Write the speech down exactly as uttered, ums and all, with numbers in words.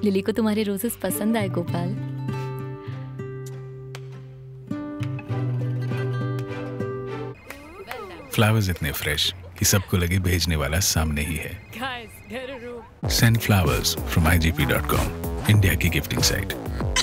Lily को तुम्हारे roses पसंद आए गोपाल। फ्लावर्स इतने फ्रेश कि सबको लगे भेजने वाला सामने ही है। Send flowers from I G P dot com, India की गिफ्टिंग साइट।